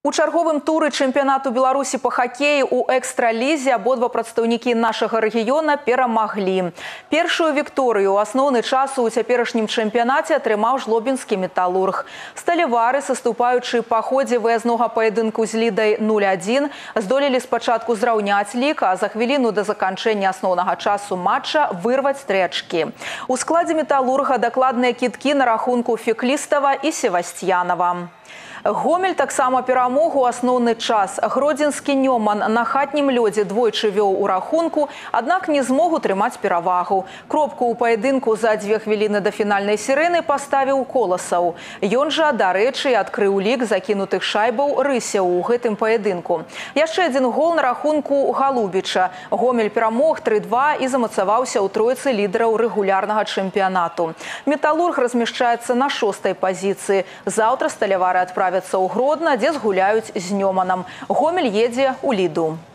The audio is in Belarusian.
У чарговым туры чэмпіянату Беларусі па хакеі ў экстралізе абодва прадстаўнікі нашага рэгіёна перамаглі. Першую вікторыю ў асноўны час у цяперашнім чэмпіянаце атрымаў жлобінскі металург. Сталевары, саступаючы па ходзе выязнога паядынку з лідай 0-1, здолелі спачатку зраўняць лік, а за хвіліну да заканчэння асноўнага часу матча вырваць 3 ачкі. У складзе металурга дакладныя кідкі на рахунку Феклістава і Севастьянова. Гомель таксама перамог у асноўны час. Гродзенскі Нёман на хатнім лёдзе двойчы вёў у рахунку, аднак не змог утрымаць перавагу. Кропку ў паядынку за 2 хвіліны да фінальнай сірэны паставіў Коласаў. Ён жа, дарэчы, адкрыў лік закінутых шайбаў рысяў у гэтым паядынку. Яшчэ адзін гол на рахунку Галубіча. Гомель перамог 3-2 і замацаваўся ў тройцы лідараў рэгулярнага чэмпіянату. Металург размяшчаецца на 6-й пазіцыі. Заўтра сталявары адправяцца ў Гродна, дзе згуляюць з Нёманам. Гомель едзе ў Ліду.